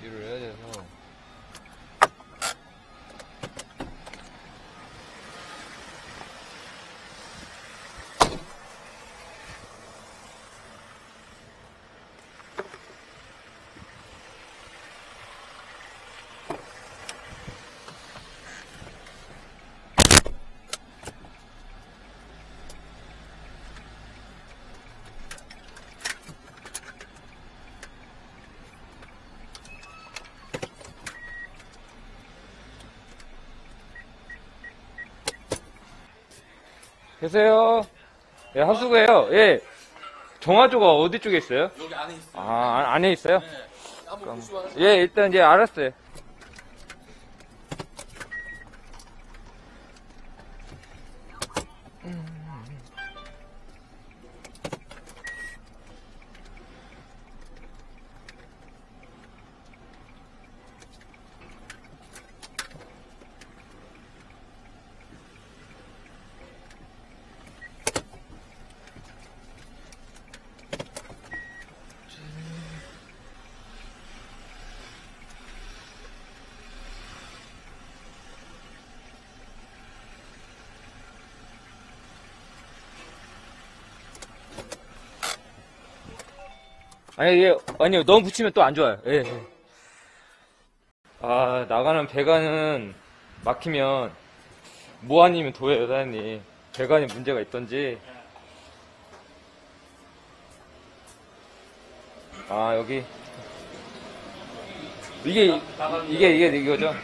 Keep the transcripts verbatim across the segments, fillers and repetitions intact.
일을 해야 돼서. 계세요? 예, 하수구예요. 예. 정화조가 어디 쪽에 있어요? 여기 안에 있어요. 아, 안에 있어요? 네. 한번 보시고 하세요. 예, 일단 이제 알았어요. 아니, 예, 아니요. 너무 붙이면 또 안 좋아요. 예. 예. 아, 나가는 배관은 막히면, 뭐 아니면 도예요, 사장님. 배관에 문제가 있던지. 아, 여기. 이게, 이게, 이게, 이거죠?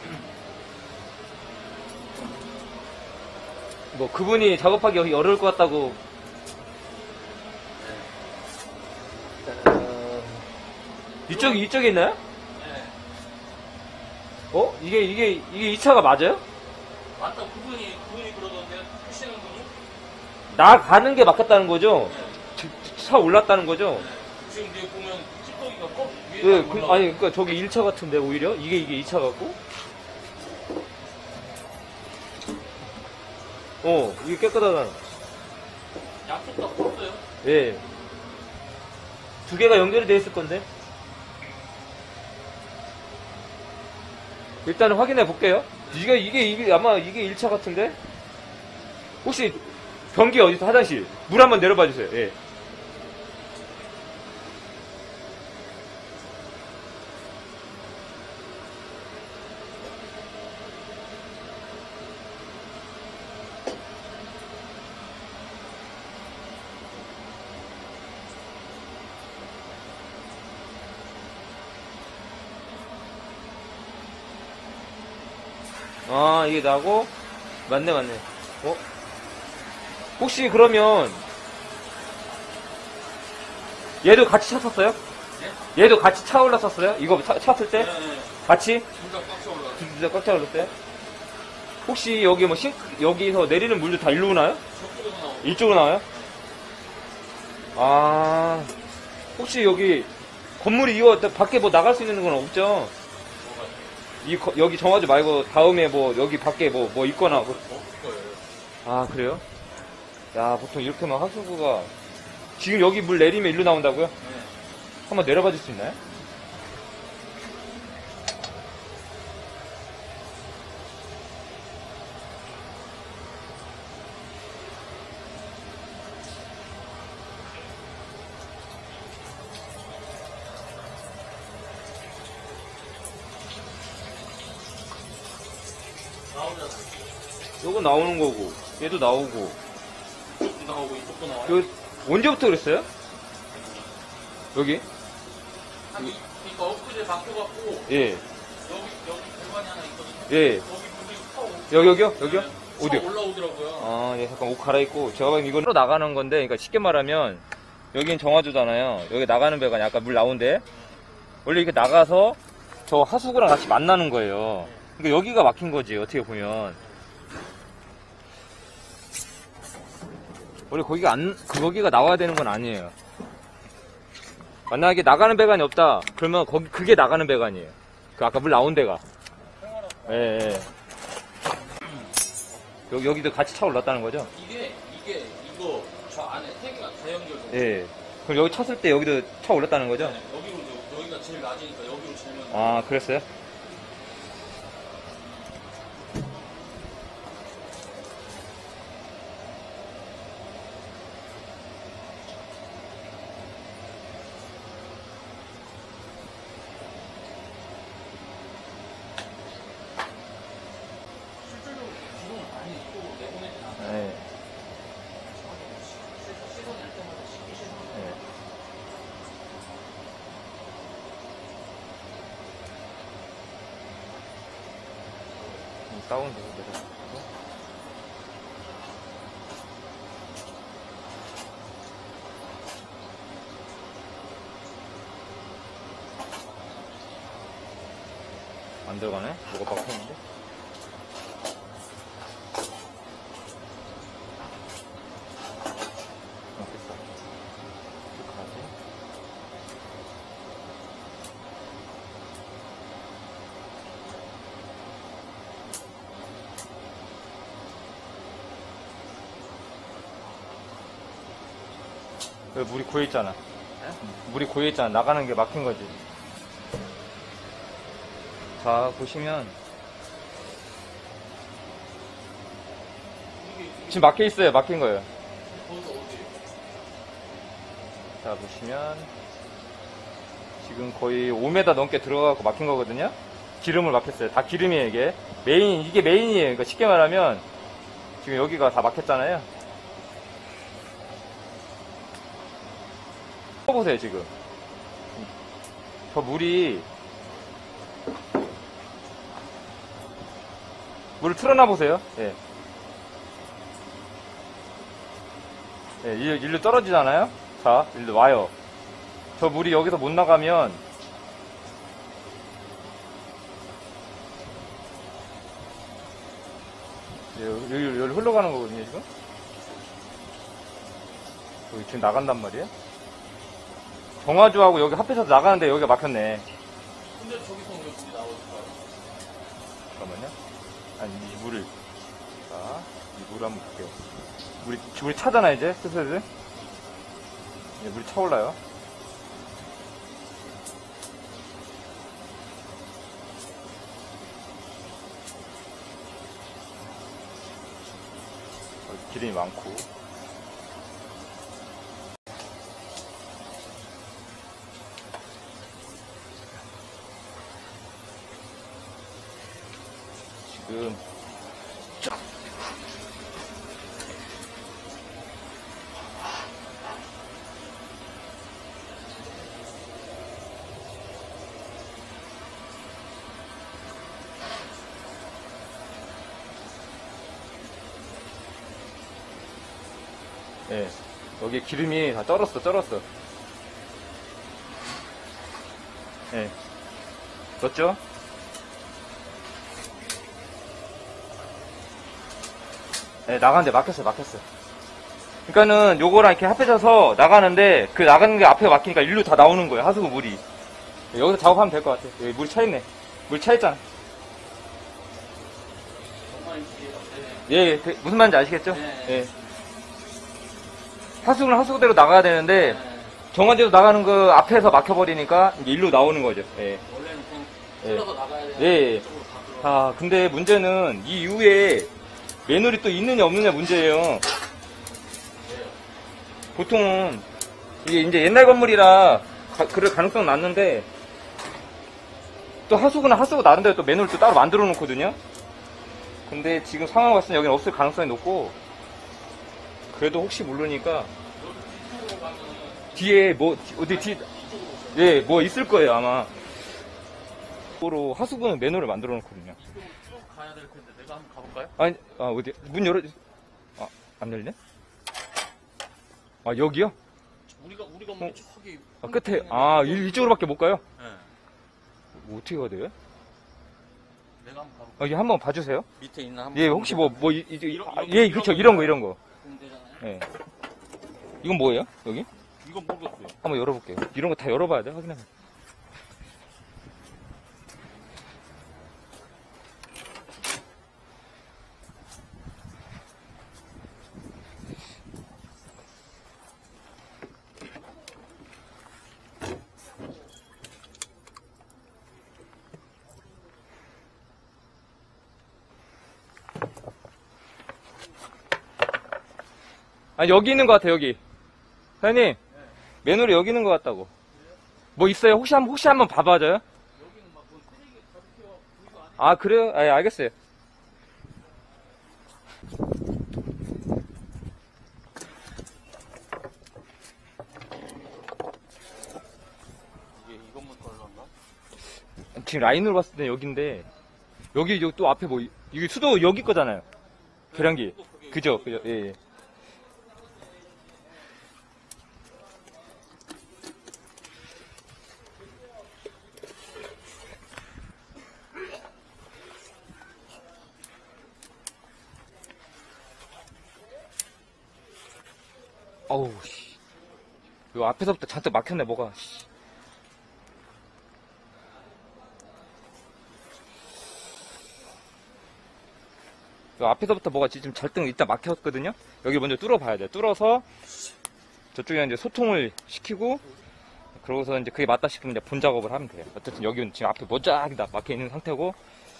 뭐, 그분이 작업하기 여기 어려울 것 같다고. 이쪽, 이쪽에 있나요? 네. 어? 이게, 이게, 이게 이 차가 맞아요? 맞다. 그분이, 그분이 그러던데요. 하시는 분이? 나 가는 게 막혔다는 거죠? 네. 차 올랐다는 거죠? 네. 지금 뒤에 보면 찌꺼기가 꼭 위에 네, 그, 올라오고. 아니, 그니까 저기 일 차 같은데, 오히려? 이게, 이게 이 차 같고? 어, 이게 깨끗하잖아. 양쪽 다 풀었어요. 예. 두 개가 연결이 돼 있을 건데? 일단은 확인해 볼게요. 이게, 이게, 이게, 아마 이게 일 차 같은데? 혹시, 변기 어디서 화장실? 물 한번 내려봐 주세요. 예. 아, 이게 나고? 맞네, 맞네. 어? 혹시 그러면, 얘도 같이 찼었어요? 네? 얘도 같이 차 올랐었어요? 이거 차, 찼을 때? 네, 네. 같이? 둘 다 꽉 차올라요. 둘 다 꽉 차 올랐어요? 혹시 여기 뭐 싱크, 여기서 내리는 물도 다 일로 나와요? 저쪽에서 나오고. 이쪽으로 나와요? 아, 혹시 여기, 건물이 이거 밖에 뭐 나갈 수 있는 건 없죠? 뭐가 이, 거- 여기 정하지 말고 다음에 뭐, 여기 밖에 뭐, 뭐 있거나. 뭐. 없을 거예요. 아, 그래요? 야, 보통 이렇게만 하수구가, 지금 여기 물 내리면 일로 나온다고요? 네. 한번 내려봐 줄 수 있나요? 나오잖아. 요거 나오는 거고, 얘도 나오고. 이쪽도 나오고 이쪽도 나와요. 요, 언제부터 그랬어요? 여기? 아니, 그러니까 엊그제 바뀌어갖고 예, 여기 여기 공간이 하나 있거든요. 예. 여기 물이 차 오- 여기, 여기요? 여기요? 차 어디요? 올라오더라고요. 아, 예, 잠깐 옷 갈아입고. 제가 보기엔 이건 나가는 건데, 그러니까 쉽게 말하면, 여긴 정화조잖아요. 여기 나가는 배가 약간 물 나온대. 원래 이렇게 나가서 저 하수구랑 같이 만나는 거예요. 그러니까 여기가 막힌 거지, 어떻게 보면. 원래 거기가 안, 거기가 나와야 되는 건 아니에요. 만약에 나가는 배관이 없다, 그러면 거기, 그게 나가는 배관이에요. 그 아까 물 나온 데가. 예, 예. 여기, 여기도 같이 차 올랐다는 거죠? 이게 이게 이거 저 안에 세 개가 다 연결돼. 예. 그럼 여기 쳤을 때 여기도 차 올랐다는 거죠? 네, 여기로 이제 여기가 여기가 제일 낮으니까 여기로 재면. 아, 그랬어요? 실제로 기둥을 많이 또 내보내진 않아요. 네. 씻어낼 때마다 씻기 씻어. 네. 다운 되고 내려. 안 들어가네? 뭐가 박혔는데? 어, 됐어. 이렇게 하지. 여기 물이 고여있잖아. 물이 고여있잖아. 나가는 게 막힌 거지. 자, 보시면. 지금 막혀 있어요. 막힌 거예요. 자, 보시면. 지금 거의 오 미터 넘게 들어가고 막힌 거거든요. 기름을 막혔어요. 다 기름이에요, 이게. 메인, 이게 메인이에요. 그러니까 쉽게 말하면, 지금 여기가 다 막혔잖아요. 보세요, 지금. 저 물이, 물을 틀어놔 보세요. 예. 예, 일로, 일로 떨어지잖아요? 자, 일로 와요. 저 물이 여기서 못 나가면, 예, 여기, 여기, 여기 흘러가는 거거든요, 지금? 여기 지금 나간단 말이에요? 정화조하고 여기 합해서 나가는데 여기가 막혔네. 근데 저기서 왜 물이 나올까요? 잠깐만요. 아니, 이 물을. 자, 이 물을 한번 볼게요. 물이, 물이 차잖아, 이제, 슬슬. 이제 물이 차올라요. 여기 기름이 많고. 지금 예, 여기 기름이 다 쩔었어, 쩔었어. 예, 넣었죠? 예, 나가는데 막혔어, 막혔어. 그러니까는 요거랑 이렇게 합해져서 나가는데 그 나가는 게 앞에 막히니까 일로 다 나오는 거예요, 하수구 물이. 예, 여기서 작업하면 될 것 같아. 여기 물이 차있네. 물 차있잖아. 정말 이해가 되네. 예, 그, 무슨 말인지 아시겠죠? 네. 예. 하수구는 하수구대로 나가야 되는데 네. 정화제로 나가는 거 앞에서 막혀버리니까 이제 일로 나오는 거죠. 예. 원래는 그냥 예. 흘러서 나가야 되는 예, 예. 이쪽으로 다 들어. 아, 근데 문제는 이 이후에 매놀이 또 있느냐 없느냐 문제예요. 보통은 이게 이제 옛날 건물이라 가, 그럴 가능성 낮는데 또 하수구나 하수구 나름대로 또 매놀 또 따로 만들어 놓거든요. 근데 지금 상황 봤을 때 여기는 없을 가능성이 높고 그래도 혹시 모르니까 뒤에 뭐 어디 뒤 예, 뭐 있을 거예요 아마. 으로 하수구는 매놀을 만들어 놓거든요. 이쪽으로 쭉 가야 될 텐데 내가 한번 가볼까요? 아니, 아 어디 문 열어? 아, 안 열리네? 아 여기요? 우리가 우리가 뭐 어? 저기 아, 끝에 아 이- 이쪽으로밖에 못 가요? 네. 뭐 어떻게 가야 돼요? 내가 한번 가볼까? 아, 여기 한번 봐주세요. 밑에 있나 한번. 예, 혹시 뭐, 뭐, 이, 이, 이런- 아, 이런 예, 거, 그쵸, 이런 이런 거, 이런 거. 공대잖아요. 예. 이건 뭐예요, 여기? 이건 모르겠어요. 한번 열어볼게요. 이런 거 다 열어봐야 돼, 확인해. 아, 여기 있는 것 같아, 여기. 사장님, 네. 맨홀이 여기 있는 것 같다고. 뭐 있어요? 혹시 한, 혹시 한번 봐봐줘요? 여기는 막 뭐 쓰레기 가득해요. 아, 그래요? 아, 예, 알겠어요. 이게 이것만 걸렸나? 지금 라인으로 봤을 때 여기인데, 여기, 여기 또 앞에 뭐, 이게 수도 여기 거잖아요. 계량기. 그죠? 그죠? 예, 예. 어우, 씨. 요 앞에서부터 잔뜩 막혔네, 뭐가, 씨. 요 앞에서부터 뭐가 지금 잘등 일단 막혔거든요? 여기 먼저 뚫어봐야 돼. 뚫어서, 저쪽에 이제 소통을 시키고, 그러고서 이제 그게 맞다 싶으면 이제 본 작업을 하면 돼요. 어쨌든 여기는 지금 앞에 모작이 다 막혀 있는 상태고,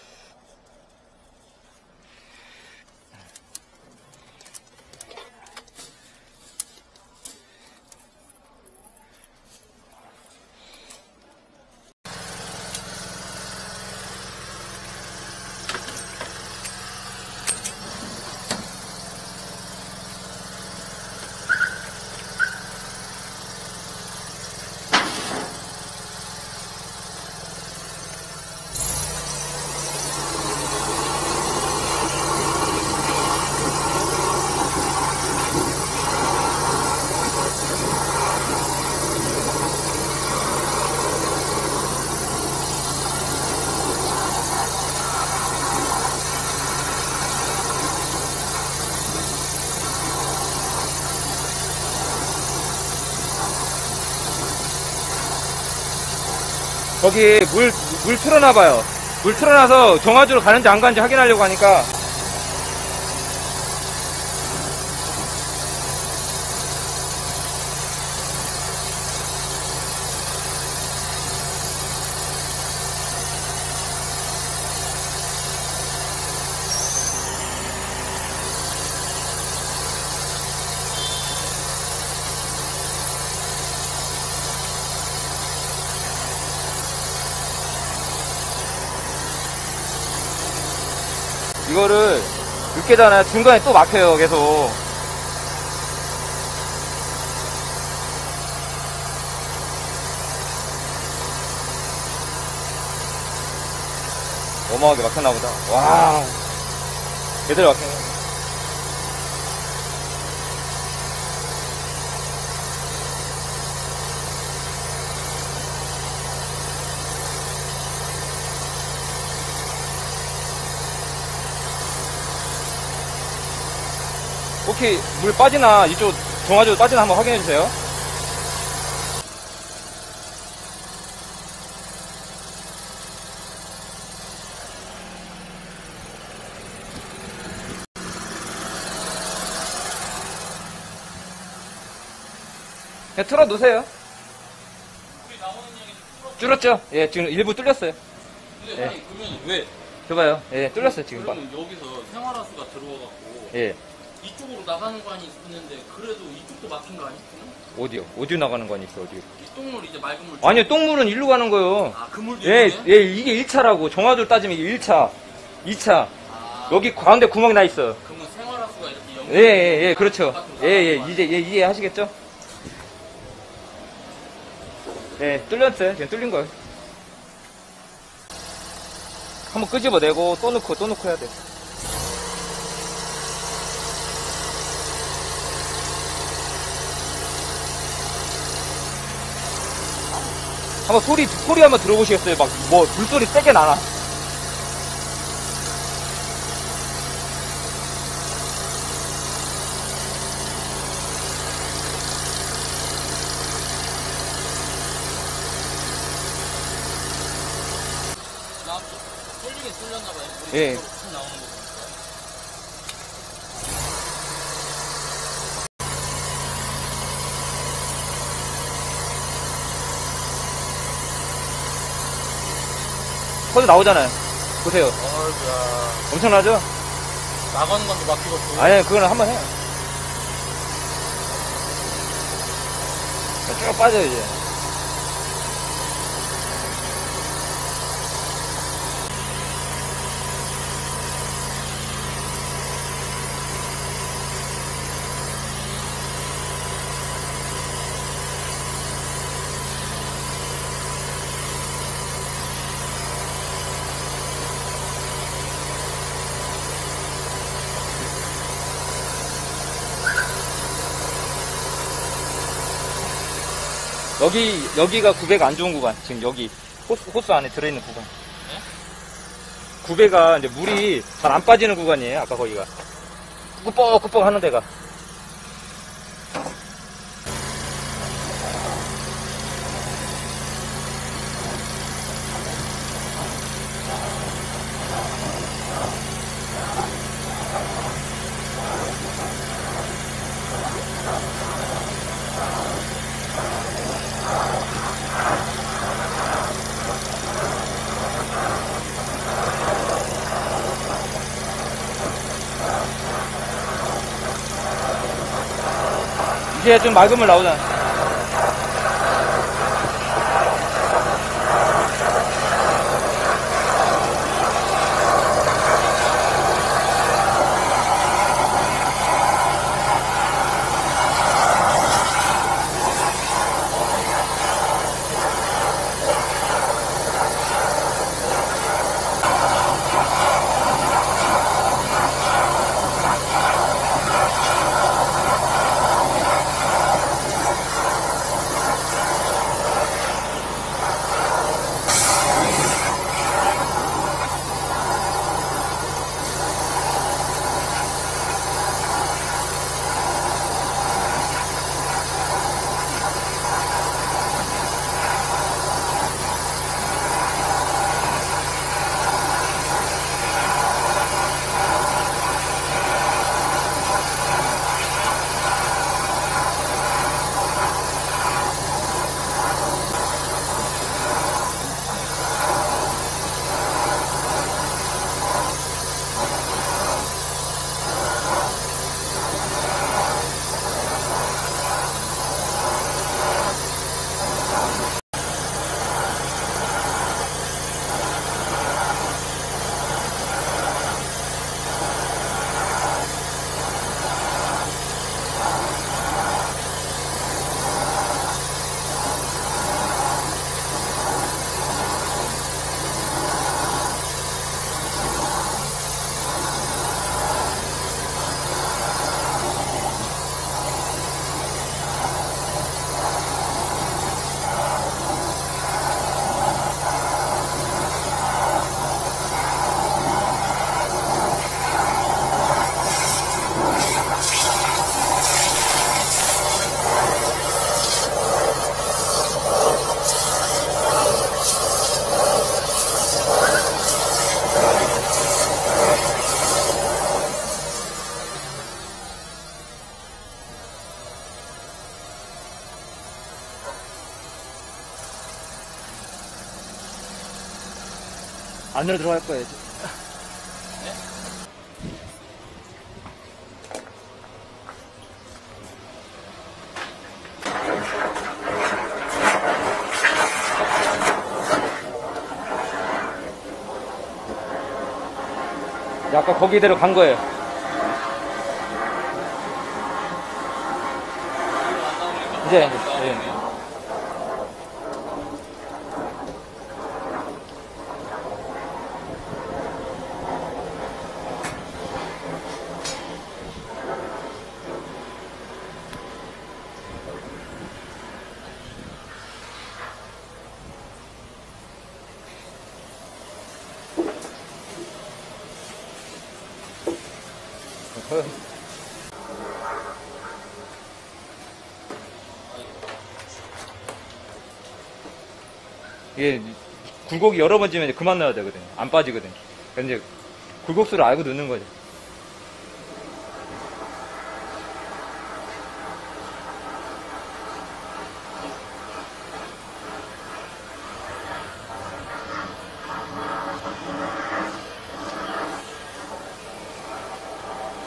거기 물, 물 틀어놔봐요. 물 틀어놔서 정화조로 가는지 안 가는지 확인하려고 하니까. 이거를 으깨잖아요. 중간에 또 막혀요, 계속. 어마하게 막혔나 보다. 와, 제대로 막혔네. 혹시 물 빠지나, 이쪽 정화조 빠지나 한번 확인해주세요. 그냥 틀어 놓으세요. 뚫었죠? 예, 지금 일부 뚫렸어요. 근데 아니, 그러면 왜? 줘봐요. 예, 뚫렸어요, 지금. 그러면 여기서 생활하수가 들어와갖고 예. 이쪽으로 나가는 관이 있는데 그래도 이쪽도 막힌 거 아니? 어디요? 어디로 나가는 거 아니 있어, 어디요? 이 똥물 이제 맑은 물. 아니요, 똥물은 일로 가는 거요. 아, 그 물도 예, 있네? 예, 이게 일 차라고. 정화조를 따지면 이게 일 차, 이 차. 아, 여기 가운데 구멍이 나 있어. 그러면 생활하수가 이렇게 연. 예, 예, 예, 그렇죠. 예, 예, 이제, 예, 이해하시겠죠? 예, 뚫렸어요. 지금 뚫린 거예요. 한번 끄집어내고, 또 넣고, 또 넣고 해야 돼. 한번 소리, 소리 한번 들어보시겠어요? 막, 뭐, 물소리 세게 나나. 나 뚫리게 뚫렸나봐요. 예. 쭉 나오는 거 보니까. 소리 나오잖아요. 보세요. 어이구야. 엄청나죠? 나가는 건도 막히고. 아니, 그거는 한번 해요. 쭉 빠져 이제. 여기, 여기가 구배가 안 좋은 구간. 지금 여기, 호스, 호스 안에 들어있는 구간. 구배가 이제 물이 잘 안 빠지는 구간이에요. 아까 거기가. 꾸뻑꾸뻑 하는 데가. 이제 좀 맑은 물 나오잖아. 안으로 들어갈 거예요. 네, 아까 거기대로 간 거예요. 이제, 이제, 예. 이게 굴곡이 여러 번 지면 이제 그만 넣어야 되거든요. 안 빠지거든요. 그러니까 이제 굴곡수를 알고 넣는 거죠.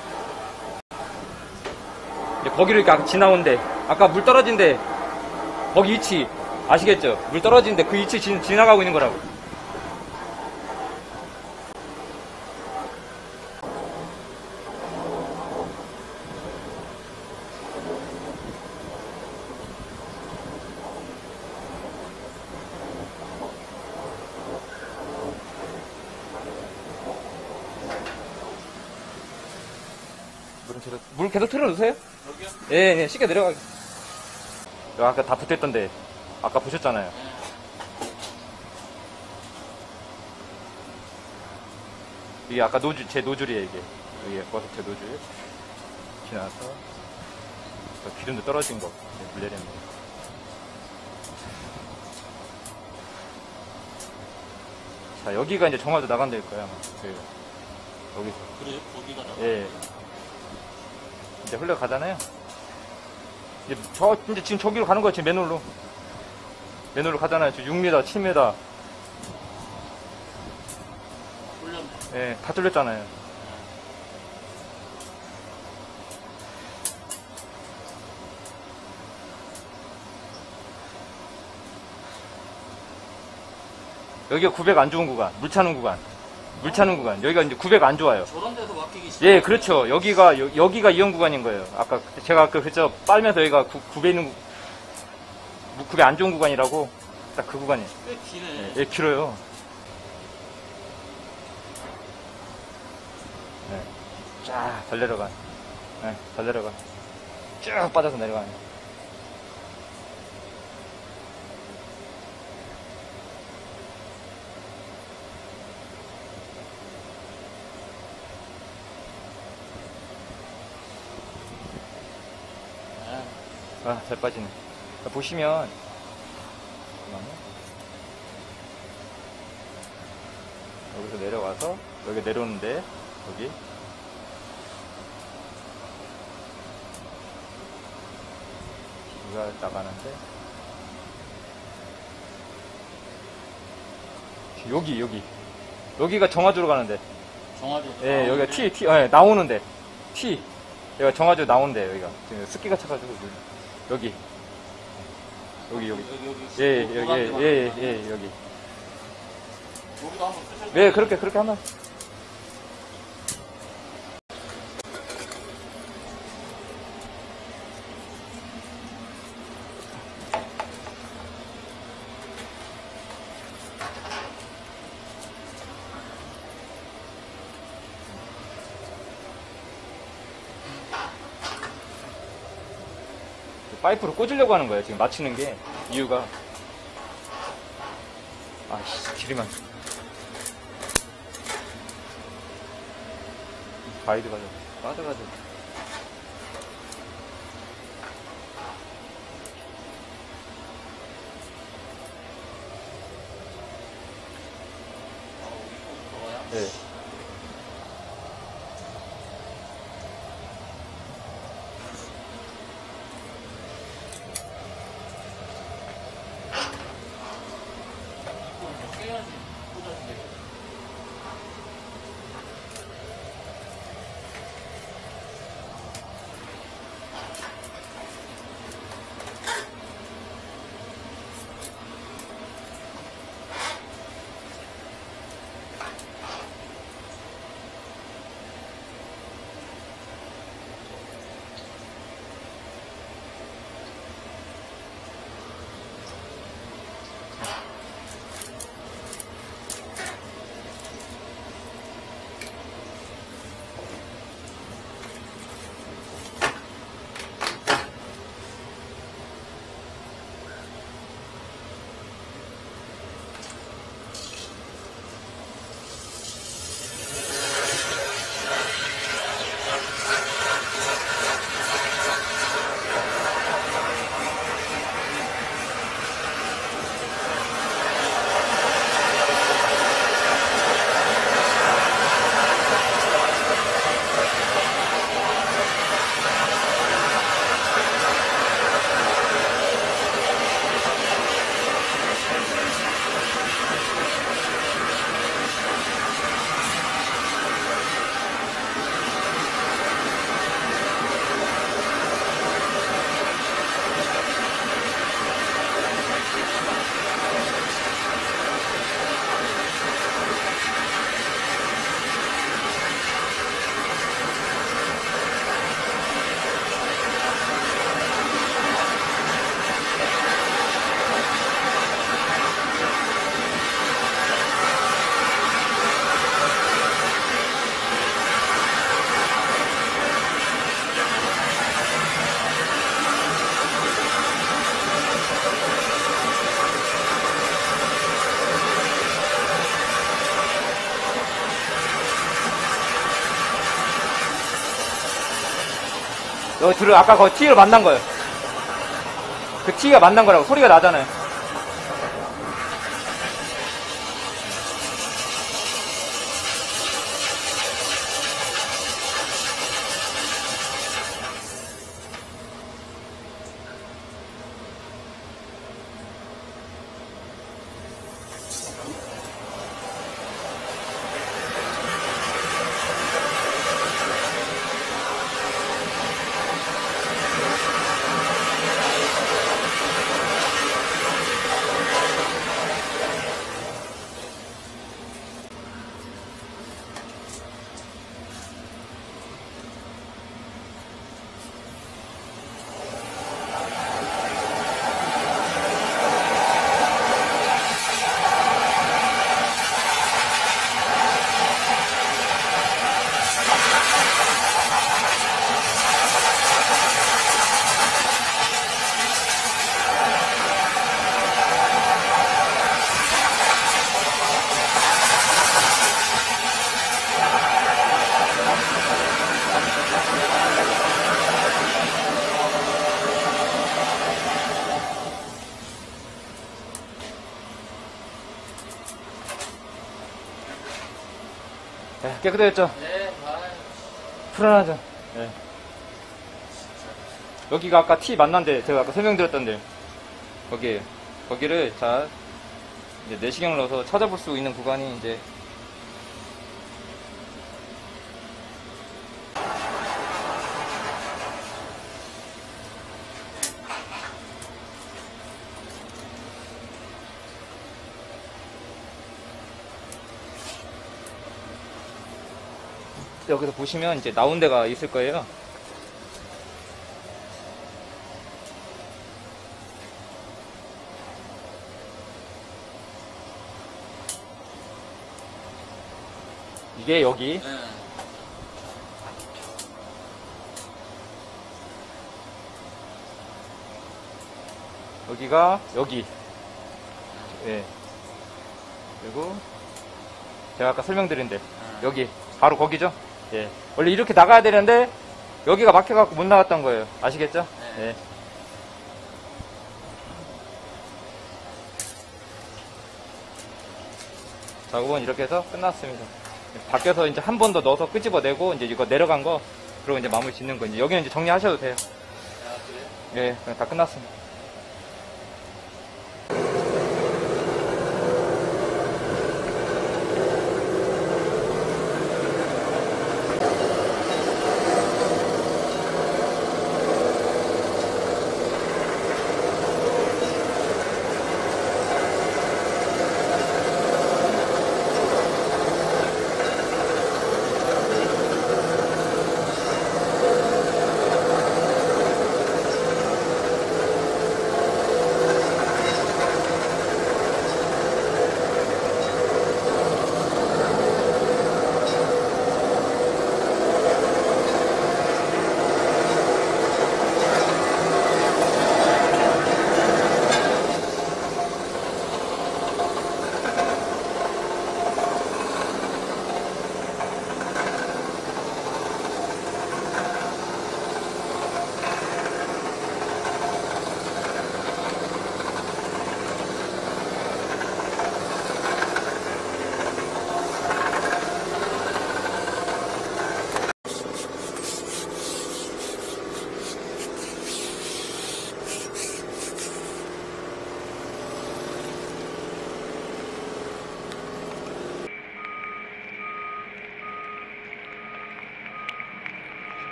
이제 거기를 이렇게 지나온데 아까 물 떨어진데 거기 위치 아시겠죠? 물 떨어지는데 그 위치 지, 지나가고 있는 거라고. 물은 계속, 물 계속 틀어놓으세요? 여기요? 예, 예, 쉽게 내려가게. 여기 아까 다 붙어있던데, 아까 보셨잖아요. 이게 아까 노즐, 제 노즐이에요, 이게. 여기 버섯제 노즐. 지나서, 기름도 떨어진 거, 물 내리는 거. 자, 여기가 이제 정화조 나간 데일 거야, 아마. 여기가. 여기서. 그래요? 거기가 나가. 예. 이제 흘러가잖아요. 이제 저, 이제 지금 저기로 가는 거야, 지금 맨홀로. 맨홀로 가잖아요. 지금 육 미터, 칠 미터. 뚫렸네. 예, 다 뚫렸잖아요. 여기가 구백 안 좋은 구간, 물 차는 구간. 물 차는 구간. 여기가 이제 구백 안 좋아요. 저런 데서 막히기 싫어. 예, 그렇죠. 여기가, 여, 여기가 이용 구간인 거예요. 아까, 제가 아까 그랬죠. 빨면서 여기가 구, 구배 있는, 구- 구배 안 좋은 구간이라고. 딱 그 구간이에요. 꽤 기네. 예, 예, 길어요. 네. 쫙, 잘 내려가. 네, 잘 내려가. 쭉 빠져서 내려가네. 아, 아, 잘 빠지네. 보시면, 잠깐만요. 여기서 내려와서, 여기 내려오는데, 여기. 여기가 나가는데, 여기, 여기. 여기가 정화조로 가는데, 정화조. 예, 여기가 T, T, 예, 나오는데, T. 여기가 정화조 나오는데, 여기가. 지금 습기가 차가지고, 여기. 여기, 여기. 여기, 여기. 예, 예, 여기, 예, 예, 예, 예, 여기. 여기도 한번 쓰실 네, 그렇게, 그렇게 하면. 파이프로 꽂으려고 하는 거예요, 지금 맞추는 게. 이유가. 아씨, 길이만. 가이드 가져. 빠져가지고. 네. 깨야지. 꽂아주게. 여기 들어, 아까 그 T를 만난 거예요. 그 T가 만난 거라고. 소리가 나잖아요. 네, 깨끗해졌죠? 네, 아유. 불안하죠? 네. 여기가 아까 T 만난데, 제가 아까 설명드렸던데, 거기에요. 거기를, 자, 이제 내시경을 넣어서 찾아볼 수 있는 구간이 이제, 여기서 보시면 이제 나온 데가 있을 거예요. 이게 여기. 네. 여기가 여기. 예. 그리고 제가 아까 설명드린 데. 여기. 바로 거기죠? 예. 원래 이렇게 나가야 되는데 여기가 막혀갖고 못 나갔던 거예요. 아시겠죠? 네. 예. 작업은 이렇게 해서 끝났습니다. 밖에서 이제 한 번 더 넣어서 끄집어내고 이제 이거 내려간 거 그리고 이제 마무리 짓는 거 이제 여기는 이제 정리하셔도 돼요. 아, 그래요? 예, 그냥 다 끝났습니다.